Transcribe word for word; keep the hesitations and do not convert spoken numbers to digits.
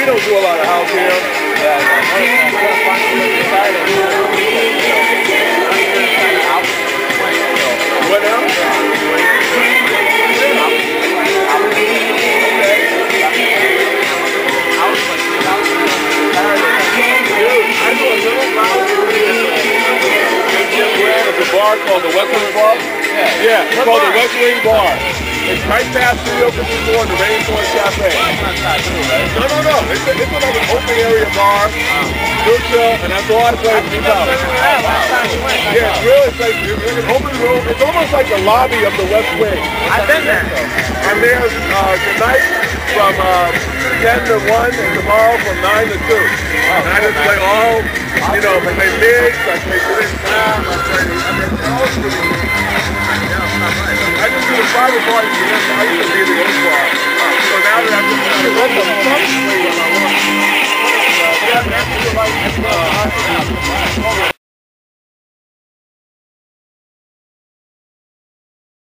don't do a lot of house here. Yeah, what now? I do a little lounge a bar called the West Wing Bar. Yeah, yeah, it's called the West Wing Bar. It's right past Studio fifty-four and the Rainforest Cafe. No, no, no. It's, a, it's like an open area bar. Real chill, and that's all I play in the house. Yeah, it's really like it's an open room. It's almost like the lobby of the West Wing. I've been there. And there's uh, tonight from uh, ten to one and tomorrow from nine to two. And I just play all, you know, I play mix, I play good time, I play, I mean, all of it. I just do the private parties for them, I used to be the old bar. So now that I'm just trying to rent them, I'm playing on my own. Yeah, that's like, uh,